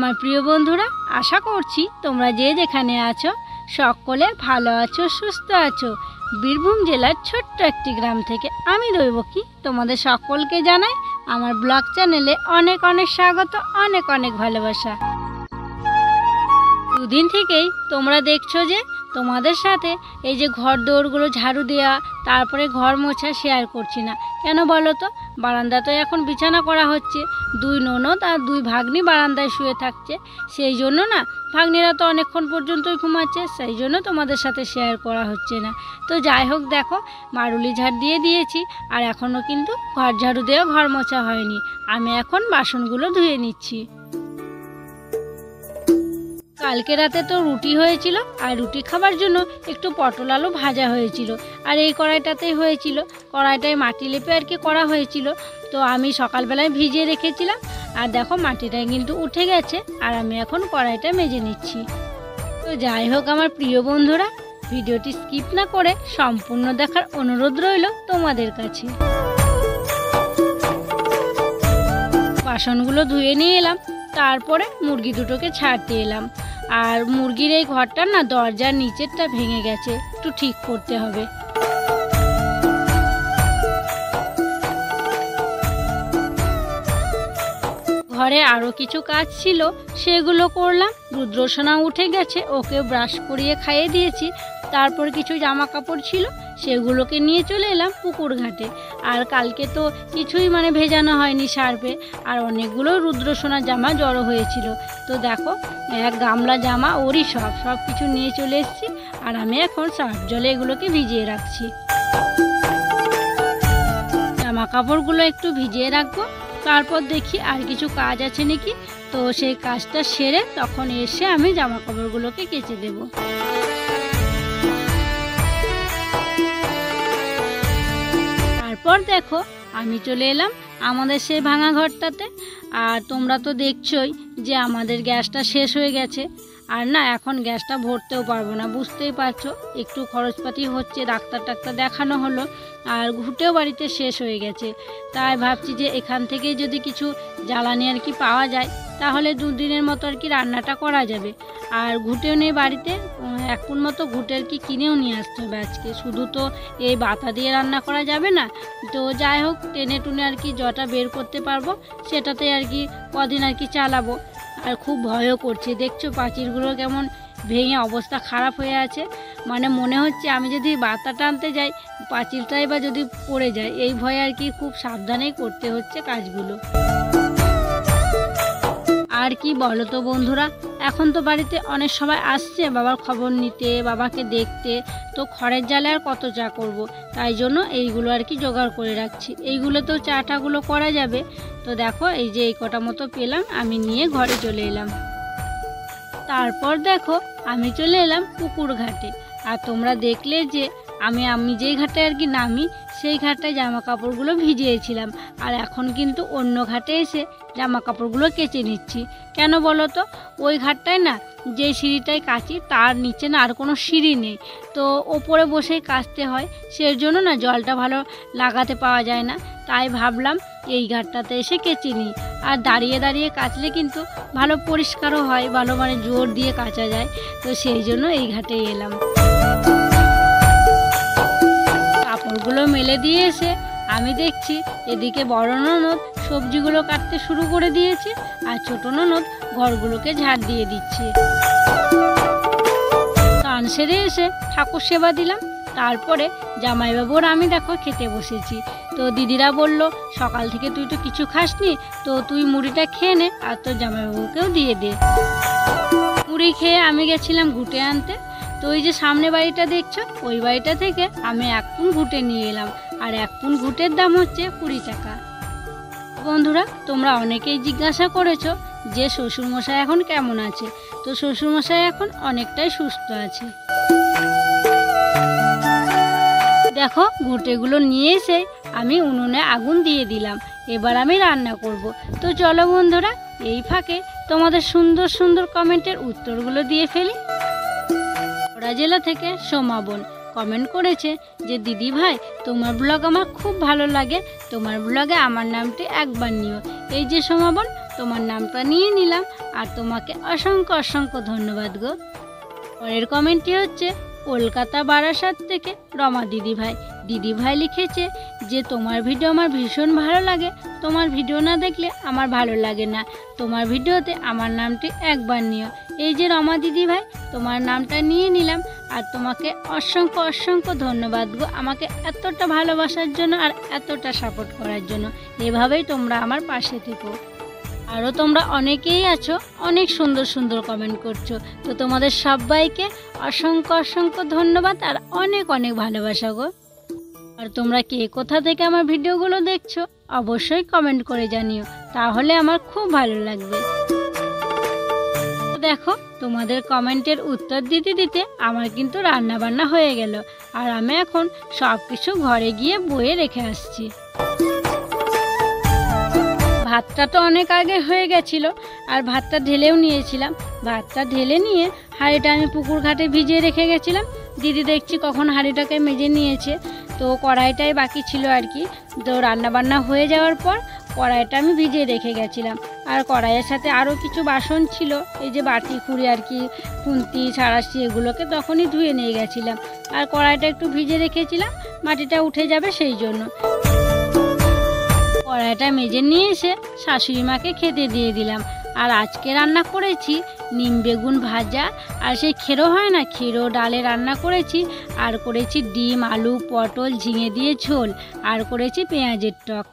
আমার প্রিয় বন্ধুরা, আশা করছি তোমরা যে যেখানে আছো সকলে ভালো আছো, সুস্থ আছো। বীরভূম জেলার ছোট্ট একটি গ্রাম থেকে আমি দৈবকী তোমাদের সকলকে জানাই আমার ব্লগ চ্যানেলে অনেক অনেক স্বাগত, অনেক অনেক ভালোবাসা। দুদিন থেকেই তোমরা দেখছো যে তোমাদের সাথে এই যে ঘর দৌড়গুলো ঝাড়ু দেওয়া, তারপরে ঘর মোছা শেয়ার করছি না। কেন বলো তো, বারান্দাতে এখন বিছানা করা হচ্ছে, দুই ননদ আর দুই ভাগ্নি বারান্দায় শুয়ে থাকছে। সেই জন্য না, ভাগ্নিরা তো অনেকক্ষণ পর্যন্তই ঘুমাচ্ছে, সেই জন্য তোমাদের সাথে শেয়ার করা হচ্ছে না। তো যাই হোক, দেখো মারুলি ঝাড় দিয়ে দিয়েছি, আর এখনও কিন্তু ঘর ঝাড়ু দেওয়া, ঘর মোছা হয়নি। আমি এখন বাসনগুলো ধুয়ে নিচ্ছি। কালকে রাতে তো রুটি হয়েছিল, আর রুটি খাবার জন্য একটু পটল আলু ভাজা হয়েছিল, আর এই কড়াইটাতেই হয়েছিল। কড়াইটায় মাটি লেপে আর কি করা হয়েছিল, তো আমি সকালবেলায় ভিজিয়ে রেখেছিলাম। আর দেখো মাটিটাই কিন্তু উঠে গেছে, আর আমি এখন কড়াইটা মেজে নিচ্ছি। তো যাই হোক আমার প্রিয় বন্ধুরা, ভিডিওটি স্কিপ না করে সম্পূর্ণ দেখার অনুরোধ রইল তোমাদের কাছে। বাসনগুলো ধুয়ে নিয়ে এলাম, তারপরে মুরগি দুটোকে ছাড়তে এলাম। আর মুরগির এই ঘরটা না, দরজার নিচেরটা ভেঙে গেছে, একটু ঠিক করতে হবে। ঘরে আরও কিছু কাজ ছিল, সেগুলো করলাম। রুদ্রসোনা উঠে গেছে, ওকে ব্রাশ করিয়ে খাইয়ে দিয়েছি। তারপর কিছু জামা কাপড় ছিল, সেগুলোকে নিয়ে চলে এলাম পুকুর ঘাটে। আর কালকে তো কিছুই ভেজানো হয়নি সার্ফে, আর অনেকগুলো রুদ্রসোনার জামা জড়ো হয়েছিল। তো দেখো, এক গামলা জামা ওরই সব কিছু নিয়ে চলে এসেছি, আর আমি এখন সার্ফ জলে এগুলোকে ভিজিয়ে রাখছি। জামা কাপড়গুলো একটু ভিজিয়ে রাখবো, তারপর দেখি আর কিছু কাজ আছে নাকি। তো সেই কাজটা সেরে তখন এসে আমি জামা কাপড়গুলোকে কেচে দেব। তারপর দেখো আমি চলে এলাম আমাদের সেই ভাঙা ঘরটাতে। আর তোমরা তো দেখছোই যে আমাদের গ্যাসটা শেষ হয়ে গেছে, আর না এখন গ্যাসটা ভরতেও পারবো না, বুঝতেই পারছো। একটু খরচপাতি হচ্ছে, ডাক্তার দেখানো হলো, আর ঘুঁটেও বাড়িতে শেষ হয়ে গেছে। তাই ভাবছি যে এখান থেকে যদি কিছু জ্বালানি আর কি পাওয়া যায়, তাহলে দুদিনের মতো আর কি রান্নাটা করা যাবে। আর ঘুঁটেও নেই বাড়িতে, এক পুন মতো ঘুঁটে আর কি কিনেও নিয়ে আসতে হবে আজকে। শুধু তো এই বাতা দিয়ে রান্না করা যাবে না। তো যাই হোক, টেনে টুনে আর কি জটা বের করতে পারবো, সেটাতে আর কি কদিন আর কি চালাবো। আর খুব ভয়ও করছে, দেখছো পাঁচিলগুলো কেমন ভেঙে অবস্থা খারাপ হয়ে আছে। মনে হচ্ছে আমি যদি বাতা টানতে যাই, পাঁচিলটাই বা যদি পড়ে যায়, এই ভয়ে আর কি খুব সাবধানেই করতে হচ্ছে কাজগুলো। আর কি বলো তো বন্ধুরা, এখন তো বাড়িতে অনেক সবাই আসছে বাবার খবর নিতে, বাবাকে দেখতে। তো খড়ের জালে আর কত চা করব, তাই জন্য এইগুলো আর কি জোগাড় করে রাখছি। এইগুলো তো চাটাগুলো করা যাবে। তো দেখো এই যে এই কটা মতো পেলাম, আমি নিয়ে ঘরে চলে এলাম। তারপর দেখো আমি চলে এলাম পুকুর ঘাটে। আর তোমরা দেখলে যে আমি যেই ঘাটে আর কি নামি, সেই ঘাটটায় জামা কাপড়গুলো ভিজিয়েছিলাম। আর এখন কিন্তু অন্য ঘাটে এসে জামা কাপড়গুলো কেচে নিচ্ছি। কেন বলো তো, ওই ঘাটটায় না, যে সিঁড়িটায় কাচি তার নিচে না আর কোনো সিঁড়ি নেই, তো ওপরে বসেই কাচতে হয়। সেই জন্য না জলটা ভালো লাগাতে পাওয়া যায় না। তাই ভাবলাম এই ঘাটটাতে এসে কেচে নিই। আর দাঁড়িয়ে দাঁড়িয়ে কাচলে কিন্তু ভালো পরিষ্কারও হয়, ভালো জোর দিয়ে কাচা যায়। তো সেই জন্য এই ঘাটেই এলাম। কাপড়গুলো মেলে দিয়ে এসে আমি দেখছি এদিকে বড় ননদ সবজিগুলো কাটতে শুরু করে দিয়েছে, আর ছোট ননদ ঘরগুলোকে ঝাড় দিয়ে দিচ্ছে। স্নান সেরে এসে ঠাকুর সেবা দিলাম। তারপরে জামাইবাবুর আমি দেখো খেতে বসেছি। তো দিদিরা বলল, সকাল থেকে তুই তো কিছু খাসনি, তো তুই মুড়িটা খেয়ে নে, আর তোর জামাইবাবুকেও দিয়ে দে। মুড়ি খেয়ে আমি গেছিলাম ঘুঁটে আনতে। তো ওই যে সামনে বাড়িটা দেখছো, ওই বাড়িটা থেকে আমি এক পুন ঘুঁটে নিয়ে এলাম। আর এক পুন ঘুঁটের দাম হচ্ছে 20 টাকা। বন্ধুরা, তোমরা অনেকেই জিজ্ঞাসা করেছো যে শ্বশুরমশাই এখন কেমন আছে। তো শ্বশুরমশাই এখন অনেকটাই সুস্থ আছে। দেখো ঘুঁটেগুলো নিয়ে এসে আমি উনুনে আগুন দিয়ে দিলাম। এবার আমি রান্না করব। তো চলো বন্ধুরা, এই ফাঁকে তোমাদের সুন্দর সুন্দর কমেন্টের উত্তরগুলো দিয়ে ফেলি। হাওড়া জেলা থেকে সোমা বোন কমেন্ট করেছে যে দিদি ভাই, তোমার ব্লগ আমার খুব ভালো লাগে, তোমার ব্লগে আমার নামটি একবার নিও। এই যে সোমা বোন, তোমার নামটা নিয়ে নিলাম আর তোমাকে অসংখ্য অসংখ্য ধন্যবাদ গো। পরের কমেন্টটি হচ্ছে কলকাতা বারাসাত থেকে রমা দিদিভাই লিখেছে যে তোমার ভিডিও আমার ভীষণ ভালো লাগে, তোমার ভিডিও না দেখলে আমার ভালো লাগে না, তোমার ভিডিওতে আমার নামটি একবার নিও। এই যে রমা দিদিভাই, তোমার নামটা নিয়ে নিলাম আর তোমাকে অসংখ্য অসংখ্য ধন্যবাদ গো আমাকে এতটা ভালোবাসার জন্য আর এতটা সাপোর্ট করার জন্য। এভাবেই তোমরা আমার পাশে থেকো। আরও তোমরা অনেকেই আছো, অনেক সুন্দর সুন্দর কমেন্ট করছো, তো তোমাদের সবাইকে অসংখ্য অসংখ্য ধন্যবাদ আর অনেক অনেক ভালোবাসা গো। আর তোমরা কে কোথা থেকে আমার ভিডিওগুলো দেখছো অবশ্যই কমেন্ট করে জানিও, তাহলে আমার খুব ভালো লাগবে। দেখো তোমাদের কমেন্টের উত্তর দিতে দিতে আমার কিন্তু রান্না বান্না হয়ে গেল আর আমি এখন সব কিছু ঘরে গিয়ে বয়ে রেখে আসছি। ভাতটা তো অনেক আগে হয়ে গেছিলো আর ভাতটা ঢেলেও নিয়েছিলাম। ভাতটা ঢেলে নিয়ে হাঁড়িটা আমি পুকুর ঘাটে ভিজিয়ে রেখে গেছিলাম। দিদি দেখছি কখন হাঁড়িটাকে মেজে নিয়েছে, তো কড়াইটাই বাকি ছিল আর কি। তো রান্নাবান্না হয়ে যাওয়ার পর কড়াইটা আমি ভিজিয়ে রেখে গেছিলাম আর কড়াইয়ের সাথে আরও কিছু বাসন ছিল, এই যে বাটি খুঁড়ি আর কি, খুন্তি ছাড়াশি, এগুলোকে তখনই ধুয়ে নিয়ে গেছিলাম। আর কড়াইটা একটু ভিজে রেখেছিলাম, মাটিটা উঠে যাবে সেই জন্য। কড়াইটা মেজে নিয়ে এসে শাশুড়ি মাকে খেতে দিয়ে দিলাম। আর আজকে রান্না করেছি নিম বেগুন ভাজা আর সেই খেরো হয় না, খেরো ডালে রান্না করেছি। আর করেছি ডিম আলু পটল ঝিঙে দিয়ে ঝোল আর করেছি পেঁয়াজের টক।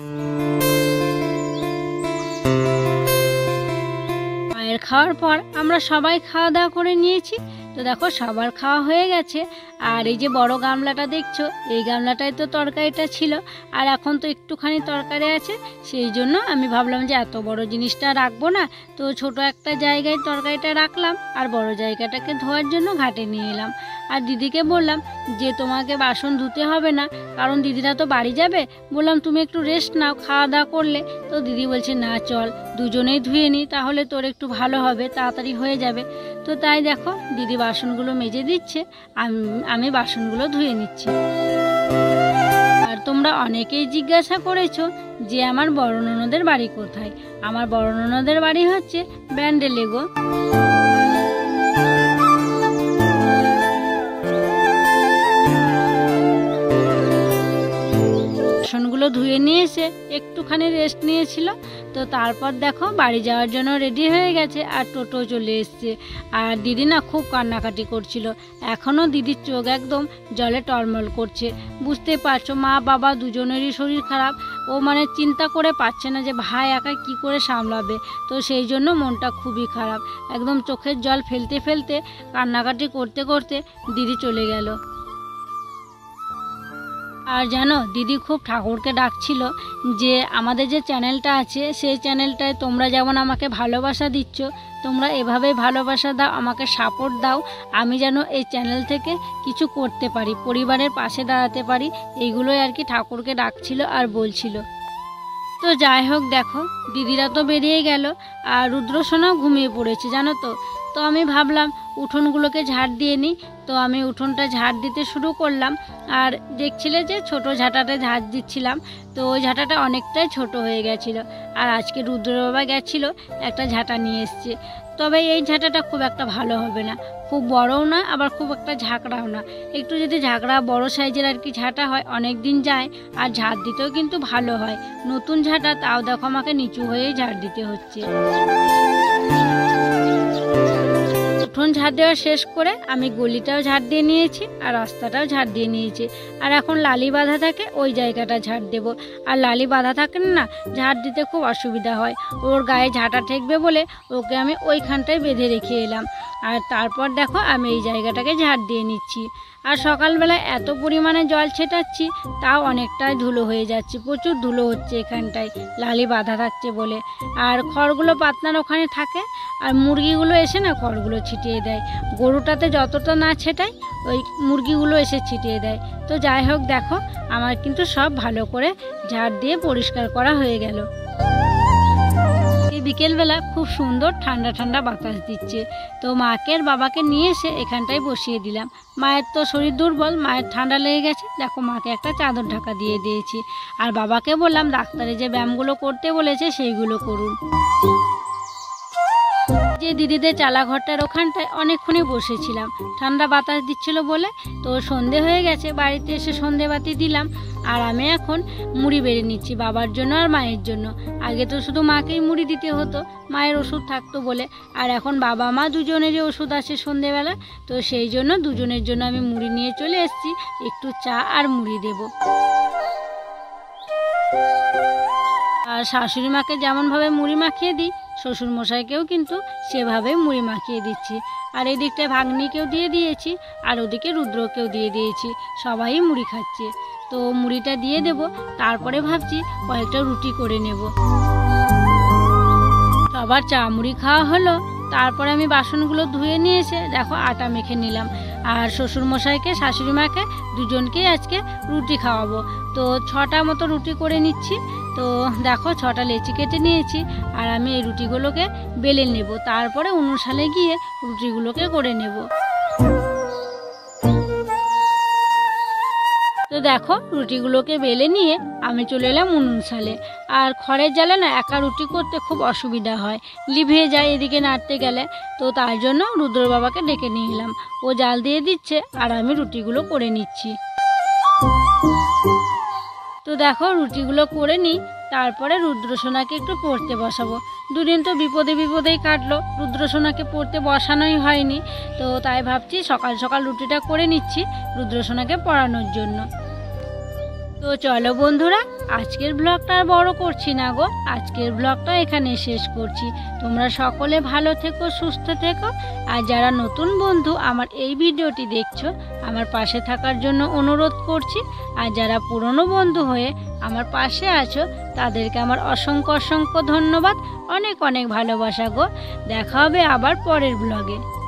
মায়ের খাওয়ার পর আমরা সবাই খাওয়া দাওয়া করে নিয়েছি। তো দেখো সবার খাওয়া হয়ে গেছে। আর এই যে বড় গামলাটা দেখছো, এই গামলাটায় তো তরকারিটা ছিল আর এখন তো একটুখানি তরকারি আছে, সেই জন্য আমি ভাবলাম যে এত বড় জিনিসটা রাখবো না, তো ছোট একটা জায়গায় তরকারিটা রাখলাম আর বড় জায়গাটাকে ধোয়ার জন্য ঘাটে নিয়ে এলাম। আর দিদিকে বললাম যে তোমাকে বাসন ধুতে হবে না, কারণ দিদিরা তো বাড়ি যাবে। বললাম তুমি একটু রেস্ট নাও, খাওয়া দাওয়া করলে। তো দিদি বলছে না চল দুজনেই ধুয়ে নিই, তাহলে তোর একটু ভালো হবে, তাড়াতাড়ি হয়ে যাবে। তো তাই দেখো দিদি বাসনগুলো মেজে দিচ্ছে, আমি বাসনগুলো ধুয়ে নিচ্ছি। আর তোমরা অনেকেই জিজ্ঞাসা করেছো যে আমার বড় ননদের বাড়ি কোথায়। আমার বড় ননদের বাড়ি হচ্ছে ব্যান্ডেলে গো। বাসনগুলো ধুয়ে নিয়ে এসে একটুখানি রেস্ট নিয়েছিল। তো তারপর দেখো বাড়ি যাওয়ার জন্য রেডি হয়ে গেছে আর টোটো চলে এসছে। আর দিদি না খুব কান্নাকাটি করছিল, এখনও দিদির চোখ একদম জলে টলমল করছে। বুঝতে পারছো মা বাবা দুজনেরই শরীর খারাপ, ও মানে চিন্তা করে পাচ্ছে না যে ভাই একা কি করে সামলাবে। তো সেই জন্য মনটা খুবই খারাপ, একদম চোখের জল ফেলতে ফেলতে কান্নাকাটি করতে করতে দিদি চলে গেল। আর জানো দিদি খুব ঠাকুরকে ডাকছিল যে আমাদের যে চ্যানেলটা আছে সেই চ্যানেলটায় তোমরা যেমন আমাকে ভালোবাসা দিচ্ছ, তোমরা এভাবেই ভালোবাসা দাও, আমাকে সাপোর্ট দাও, আমি যেন এই চ্যানেল থেকে কিছু করতে পারি, পরিবারের পাশে দাঁড়াতে পারি। এইগুলোই আর কি ঠাকুরকে ডাকছিল আর বলছিল। তো যাই হোক দেখো দিদিরা তো বেরিয়ে গেল আর রুদ্রসোনাও ঘুমিয়ে পড়েছে জানো তো। তো আমি ভাবলাম উঠোনগুলোকে ঝাড় দিয়ে নিই, তো আমি উঠোনটা ঝাড় দিতে শুরু করলাম। আর দেখছিলে যে ছোট ঝাঁটাতে ঝাড় দিচ্ছিলাম, তো ওই ঝাঁটাটা অনেকটাই ছোট হয়ে গেছিলো। আর আজকে রুদ্র বাবা গেছিলো একটা ঝাঁটা নিয়ে এসছে, তবে এই ঝাঁটাটা খুব একটা ভালো হবে না, খুব বড়ও না আবার খুব একটা ঝাঁকড়াও না। একটু যদি ঝাঁকড়া বড় সাইজের আর কি ঝাঁটা হয় অনেক দিন যায় আর ঝাড় দিতেও কিন্তু ভালো হয়। নতুন ঝাঁটা তাও দেখো আমাকে নিচু হয়েই ঝাড় দিতে হচ্ছে। উঠোন ঝাড় দেওয়া শেষ করে আমি গলিটাও ঝাড় দিয়ে নিয়েছি আর রাস্তাটাও ঝাড় দিয়ে নিয়েছি। আর এখন লালি বাঁধা থাকে ওই জায়গাটা ঝাড় দেবো। আর লালি বাঁধা থাকে না, ঝাড় দিতে খুব অসুবিধা হয়, ওর গায়ে ঝাঁটা ঠেকবে বলে ওকে আমি ওইখানটায় বেঁধে রেখে এলাম। আর তারপর দেখো আমি এই জায়গাটাকে ঝাড় দিয়ে নিচ্ছি। আর সকালবেলা এত পরিমাণে জল ছেটাচ্ছি তাও অনেকটাই ধুলো হয়ে যাচ্ছে, প্রচুর ধুলো হচ্ছে এখানটায় লালি বাঁধা থাকছে বলে। আর খড়গুলো পাতনার ওখানে থাকে আর মুরগিগুলো এসে না খড়গুলো ছিটিয়ে দেয়, গরুটাতে যতটা না ছেটায় ওই মুরগিগুলো এসে ছিটিয়ে দেয়। তো যাই হোক দেখো আমার কিন্তু সব ভালো করে ঝাড় দিয়ে পরিষ্কার করা হয়ে গেল। এই বিকেলবেলা খুব সুন্দর ঠান্ডা ঠান্ডা বাতাস দিচ্ছে। তো মাকে আর বাবাকে নিয়ে এসে এখানটায় বসিয়ে দিলাম। মায়ের তো শরীর দুর্বল, মায়ের ঠান্ডা লেগে গেছে, দেখো মাকে একটা চাদর ঢাকা দিয়ে দিয়েছি। আর বাবাকে বললাম ডাক্তারে যে ব্যায়ামগুলো করতে বলেছে সেইগুলো করুন। যে দিদিদের চালাঘরটার ওখানটায় অনেকক্ষণই বসেছিলাম, ঠান্ডা বাতাস দিচ্ছিল বলে। তো সন্ধে হয়ে গেছে, বাড়িতে এসে সন্ধেবাতি দিলাম। আর আমি এখন মুড়ি বেড়ে নিচ্ছি বাবার জন্য আর মায়ের জন্য। আগে তো শুধু মাকেই মুড়ি দিতে হতো, মায়ের ওষুধ থাকতো বলে। আর এখন বাবা মা দুজনেরই ওষুধ আছে সন্ধেবেলা, তো সেই জন্য দুজনের জন্য আমি মুড়ি নিয়ে চলে এসেছি। একটু চা আর মুড়ি দেব। আর শাশুড়ি মাকে যেমনভাবে মুড়ি মাখিয়ে দিই, শ্বশুরমশাইকেও কিন্তু সেভাবেই মুড়ি মাখিয়ে দিচ্ছি। আর এই দিকটায় ভাগ্নিকেও দিয়ে দিয়েছি, আর ওদিকে রুদ্রকেও দিয়ে দিয়েছি। সবাই মুড়ি খাচ্ছে। তো মুড়িটা দিয়ে দেব, তারপরে ভাবছি কয়েকটা রুটি করে নেব। সবার চা মুড়ি খাওয়া হলো, তারপরে আমি বাসনগুলো ধুয়ে নিয়ে এসে দেখো আটা মেখে নিলাম। আর শ্বশুরমশাইকে শাশুড়ি মাকে দুজনকেই আজকে রুটি খাওয়াবো। তো 6টা মতো রুটি করে নিচ্ছি। তো দেখো 6টা লেচি কেটে নিয়েছি। আর আমি এই রুটিগুলোকে বেলে নেব, তারপরে উনুনশালে গিয়ে রুটিগুলোকে করে নেব। তো দেখো রুটিগুলোকে বেলে নিয়ে আমি চলে এলাম উনুনশালে। আর খড়ের জালে না একা রুটি করতে খুব অসুবিধা হয়, লিভিয়ে যায় এদিকে নাড়তে গেলে। তো তার জন্য রুদ্র বাবাকে ডেকে নিয়ে এলাম, ও জাল দিয়ে দিচ্ছে আর আমি রুটিগুলো করে নিচ্ছি। তো দেখো রুটিগুলো করে নিই, তারপরে রুদ্রসোনাকে একটু পড়তে বসাবো। দুদিন তো বিপদে বিপদেই কাটলো, রুদ্রসোনাকে পড়তে বসানোই হয়নি। তো তাই ভাবছি সকাল সকাল রুটিটা করে নিচ্ছি রুদ্রসোনাকে পড়ানোর জন্য। তো চলো বন্ধুরা, আজকের ব্লগটা আর বড় করছি না গো, আজকের ব্লগটা এখানে শেষ করছি। তোমরা সকলে ভালো থেকো, সুস্থ থেকো। আর যারা নতুন বন্ধু আমার এই ভিডিওটি দেখছো, আমার পাশে থাকার জন্য অনুরোধ করছি। আর যারা পুরনো বন্ধু হয়ে আমার পাশে আছো, তাদেরকে আমার অসংখ্য অসংখ্য ধন্যবাদ, অনেক অনেক ভালোবাসা গো। দেখা হবে আবার পরের ব্লগে।